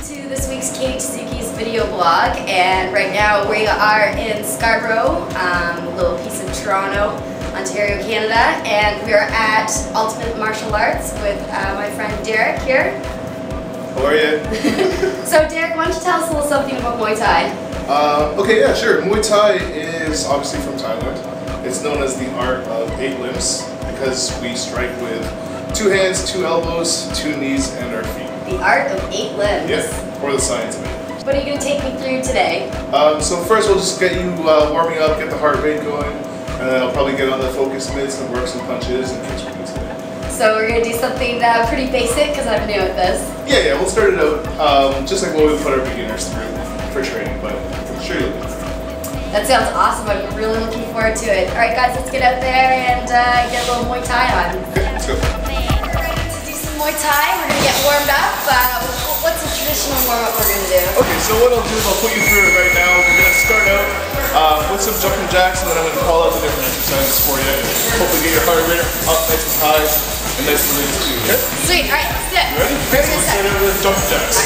to this week's Katie Tsuzuki's video blog, and right now we are in Scarborough, a little piece of Toronto, Ontario, Canada, and we are at Ultimate Martial Arts with my friend Derek here. How are you? So Derek, why don't you tell us a little something about Muay Thai? Okay, yeah, sure. Muay Thai is obviously from Thailand. It's known as the art of 8 limbs because we strike with 2 hands, 2 elbows, 2 knees, and our feet. The art of 8 limbs. Yeah, or the science of it. What are you going to take me through today? So first we'll just get you warming up, get the heart rate going, and then I'll probably get on the focus mitts and work some punches and kicks for you today. So we're going to do something pretty basic because I'm new at this. Yeah, we'll start it out just like what we put our beginners through for training, but I'm sure you'll do it. That sounds awesome. I'm really looking forward to it. Alright guys, let's get out there and get a little Muay Thai on. Okay, let's go. We're ready to do some Muay Thai. We're going to get warmed up. What's the traditional warm-up we're going to do? Okay, so what I'll do is I'll put you through it right now. We're going to start out with some jumping jacks, and then I'm going to call out the different exercises for you. Hopefully get your heart rate up nice and high and nice and released too, okay? Sweet, alright, let's do it. You ready? Okay, so let's start out with jumping jacks.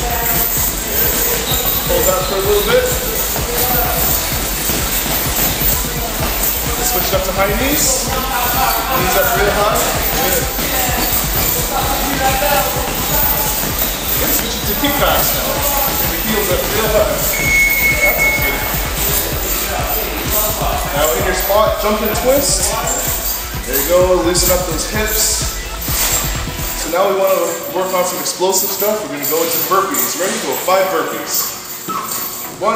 Hold that for a little bit. Switch it up to high knees. Knees up real high. Good. Okay, switch it to kickbacks now. The heels up real high. That's good. Now in your spot, jump and twist. There you go, loosen up those hips. So now we want to work on some explosive stuff. We're going to go into burpees. Ready? Go 5 burpees. 1,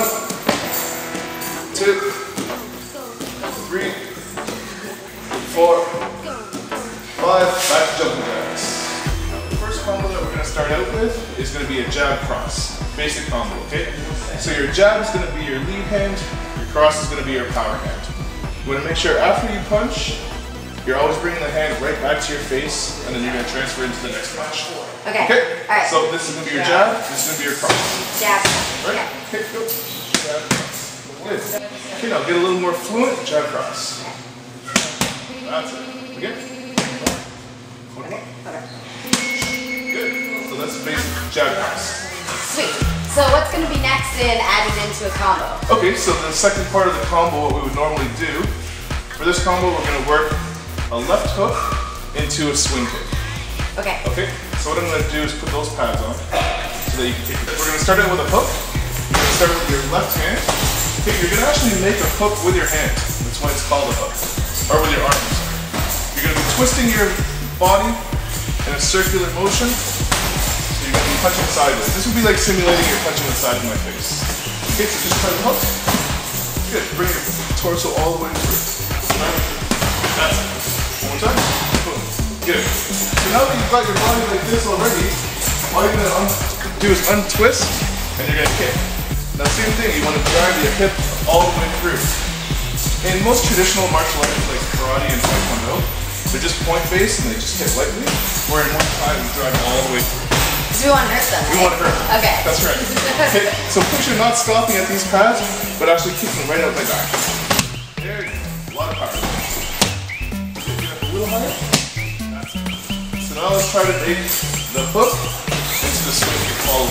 2, 3, 4, 5, back to jumping jacks. The first combo that we're going to start out with is going to be a jab cross. Basic combo, okay? So your jab is going to be your lead hand, your cross is going to be your power hand. You want to make sure after you punch, you're always bringing the hand right back to your face, and then you're going to transfer into the next punch. Okay. Alright. So this is going to be your jab, this is going to be your cross. Jab. Right? Okay, go. Jab, cross. Good. Okay, now get a little more fluent, jab cross. That's it. Again. Okay. Good. So that's basic jab cross. Sweet. So what's going to be next in adding into a combo? Okay, so the second part of the combo, what we would normally do, for this combo we're going to work a left hook into a swing kick. Okay. Okay, so what I'm going to do is put those pads on so that you can kick it. We're going to start out with a hook. You're going to start with your left hand. Okay, you're going to actually make a hook with your hand. That's why it's called a hook. Or with your arm. You're going to be twisting your body in a circular motion. So you're going to be punching sideways. This would be like simulating you're punching the side of my face. Okay, so just try the hook. Good. Bring your torso all the way through. That's it. One more time. Boom. Good. So now that you've got your body like this already, all you're going to do is untwist and you're going to kick. Now same thing, you want to drive your hip all the way through. In most traditional martial arts like karate and taekwondo, they're just point-based and they just hit lightly, where in Muay Thai we drive all the way through. Because we want to hurt them. We want to hurt them. Okay. That's right. Okay, so picture not stopping at these pads, but actually kicking right out my back. There you go. A lot of power. Get up a little higher. That's it. So now let's try to make the hook into the swing kick follow.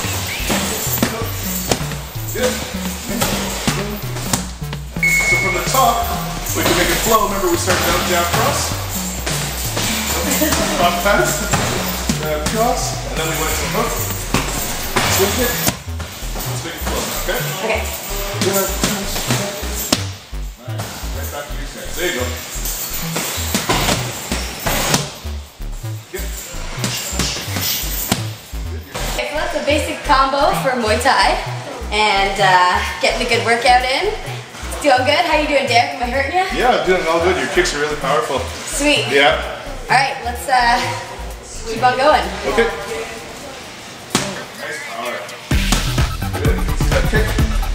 Good. So from the top, we can make it flow. Remember we started out jab cross? Cross pass. Jab cross. And then we went to hook. Swing kick. Let's make it flow. Okay? Okay. Jab cross. Nice. Right back to your stance. There you go. Good. Okay, so that's a basic combo for Muay Thai. And getting a good workout in. It's doing good. How you doing, Derek? Am I hurting you? Yeah, I'm doing all good. Your kicks are really powerful. Sweet. Yeah. Alright, let's keep on going. Okay. Nice power. Good. See that kick?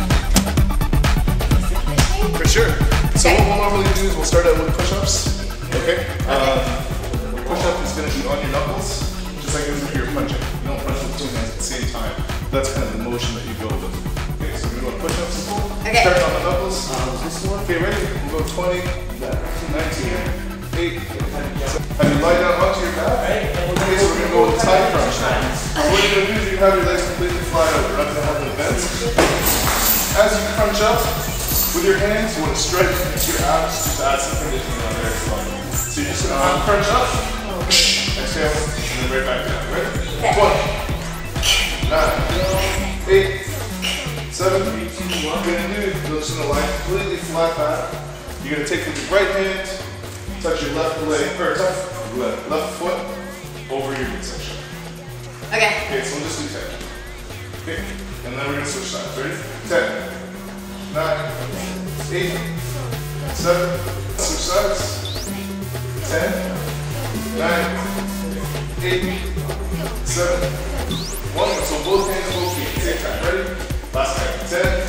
For sure. So what we'll normally do is we'll start out with push-ups. Okay? Push-up is going to be on your knuckles, just like as if you're punching. You don't punch with 2 hands at the same time. That's kind of the motion that you go with. Okay, so we're going to go push-ups. Okay. Start on the knuckles. Okay, ready? We'll go 20, 19, 8. Have you lie down onto your back? Okay, so we're going to go with the Thai crunch now. So what you're going to do is you're have your legs completely flat out. We're not going to have the bends. As you crunch up with your hands, you want to stretch into your abs just to add some conditioning on there as well. So you're just going to crunch up, exhale, and then right back down. Ready? 20, 9, 8, 7, what you're going to do is you're just going to lie completely flat back. You're going to take with your right hand, touch your left leg, or touch left foot over your midsection. Okay. Okay, so we'll just do 10. Okay, and then we're going to switch sides. Ready? 10, 9, 8, 7, switch sides. 10, 9, 8, 7, 1. So both hands, both feet. Same time. Ready? Last time. 10,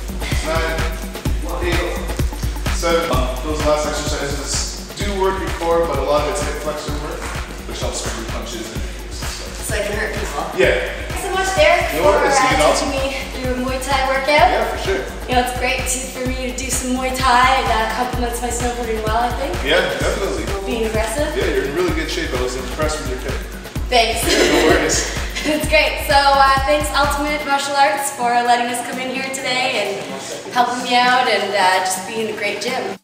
9, 8, 7. Those last exercises do work your core, but a lot of it's hip flexor work, which helps with your punches and stuff. So I can hurt people. Yeah. Thanks so much, Derek, for teaching me through a Muay Thai workout. Yeah, for sure. You know, it's great for me to do some Muay Thai. That complements my snowboarding well, I think. Yeah, definitely. Being aggressive. Yeah, you're in really good shape. I was impressed with your kick. Thanks. No worries. It's great. So thanks Ultimate Martial Arts for letting us come in here today and helping me out and just being a great gym.